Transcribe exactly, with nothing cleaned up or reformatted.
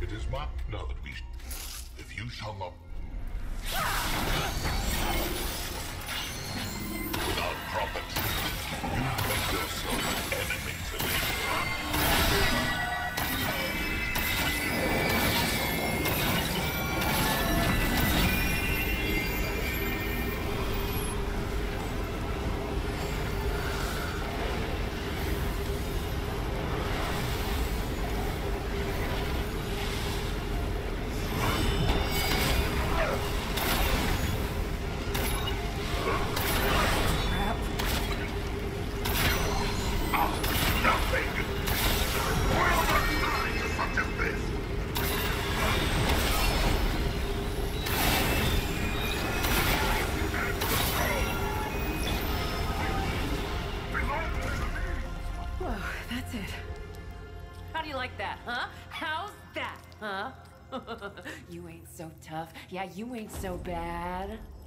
It is my... Now that we... If you shall not... Without property, you make yourself an enemy to me. That's it. How do you like that, huh? How's that, huh? You ain't so tough. Yeah, you ain't so bad.